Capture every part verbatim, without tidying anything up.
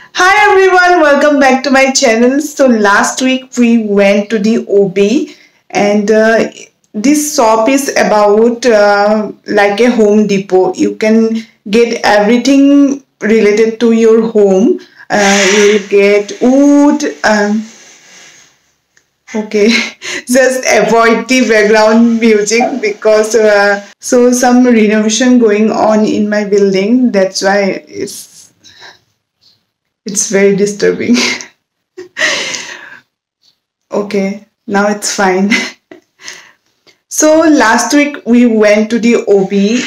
Hi everyone, welcome back to my channel. So last week we went to the O B and uh, this shop is about uh, like a Home Depot. You can get everything related to your home. Uh, you will get wood. Um, okay, just avoid the background music because uh, so some renovation going on in my building. That's why it's it's very disturbing. Okay, now it's fine. So last week we went to the O B.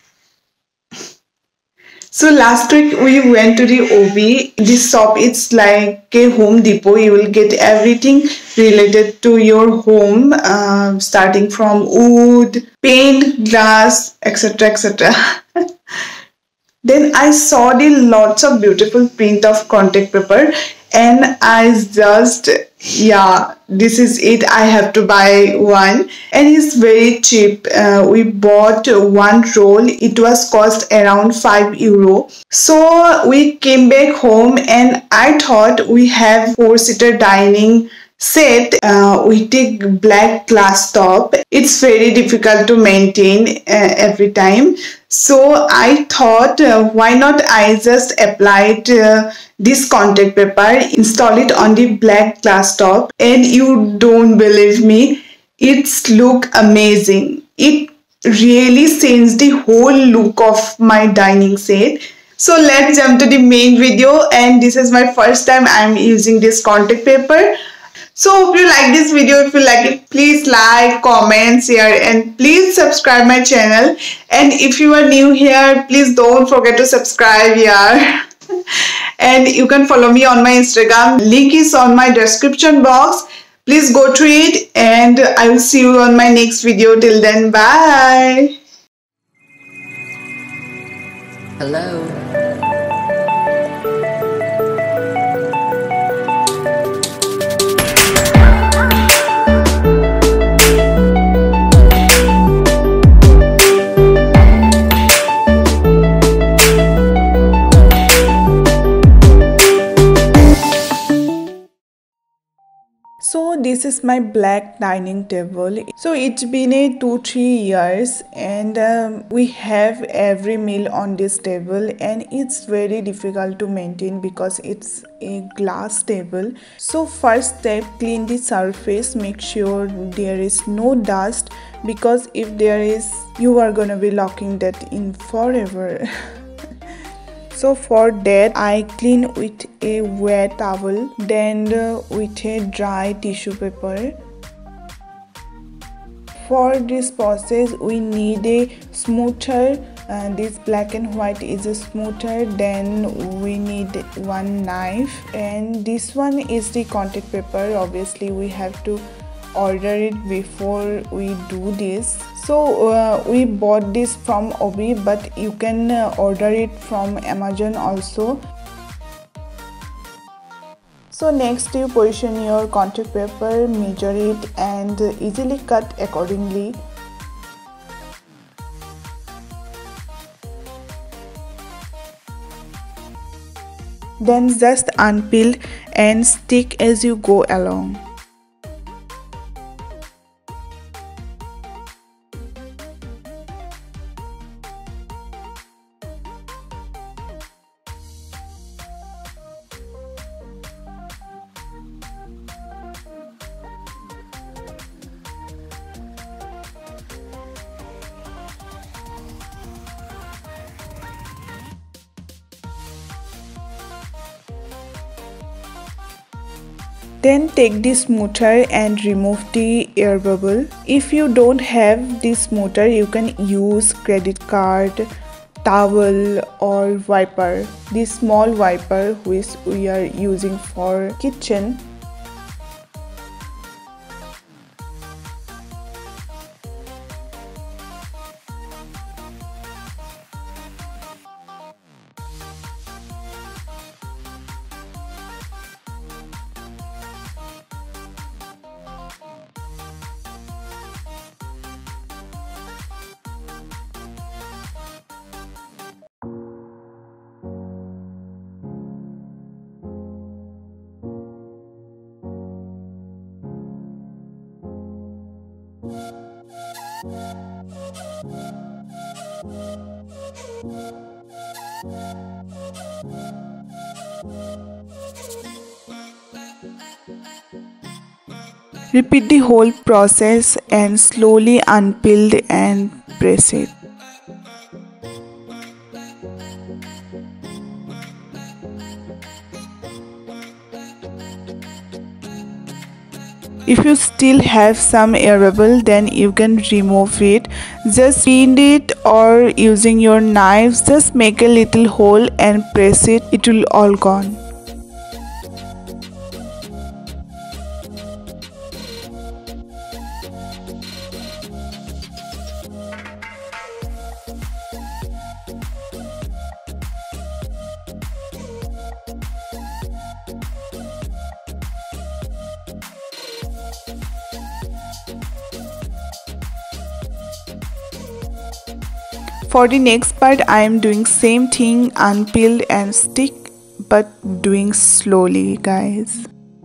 So last week we went to the O B. This shop it's like a Home Depot. You will get everything related to your home, uh, starting from wood, paint, glass, et cetera et cetera. Then I saw the lots of beautiful print of contact paper and I just, yeah, this is it. I have to buy one and it's very cheap. Uh, we bought one roll. It was cost around five euro. So we came back home and I thought we have four seater dining set. Uh, we take black glass top. It's very difficult to maintain uh, every time. So I thought, uh, why not I just applied uh, this contact paper, install it on the black glass top, and you don't believe me, it's look amazing. It really changed the whole look of my dining set. So let's jump to the main video, and this is my first time I'm using this contact paper. So hope you like this video. If you like it, please like, comment, share and please subscribe my channel. And if you are new here, please don't forget to subscribe here. And you can follow me on my Instagram. Link is on my description box. Please go through it and I will see you on my next video. Till then, bye. Hello. So this is my black dining table. So it's been a two three years and um, we have every meal on this table and it's very difficult to maintain because it's a glass table. So first step, clean the surface, make sure there is no dust because if there is, you are gonna be locking that in forever. So for that I clean with a wet towel, then uh, with a dry tissue paper. For this process we need a smoother, and this black and white is a smoother. Then we need one knife and this one is the contact paper. Obviously we have to order it before we do this. So uh, we bought this from O B, but you can uh, order it from Amazon also. So next you position your contact paper, measure it and easily cut accordingly. Then just unpeel and stick as you go along. Then take the smoother and remove the air bubble. If you don't have this smoother, you can use credit card, towel or wiper. This small wiper which we are using for kitchen. Repeat the whole process and slowly unpeel and press it. If you still have some air bubble, then you can remove it. Just bend it, or using your knives, just make a little hole and press it. It will all gone. For the next part, I am doing same thing, unpeel and stick, but doing slowly, guys.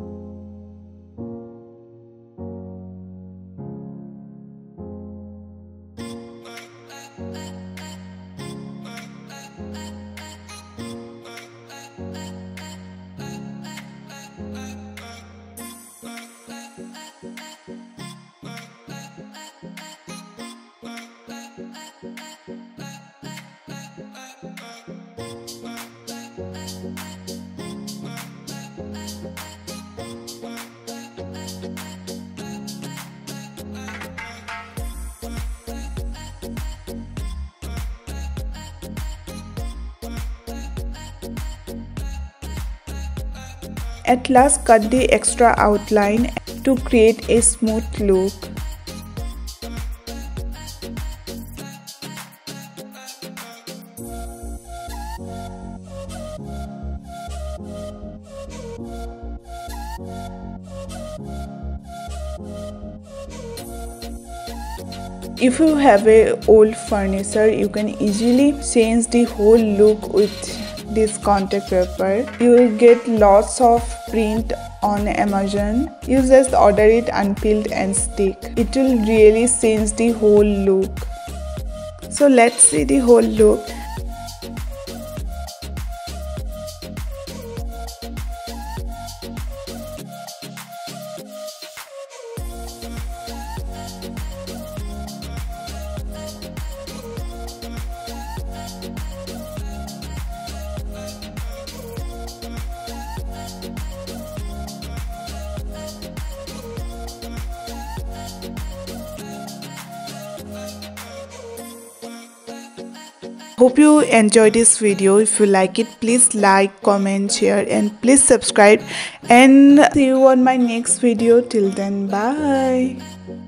At last, cut the extra outline to create a smooth look. If you have a old furniture, you can easily change the whole look with this contact paper. You will get lots of print on Amazon. You just order it unpeeled and stick. It will really change the whole look. So let's see the whole look. Hope you enjoyed this video. If you like it, please like, comment, share, and please subscribe, and see you on my next video. Till then, bye.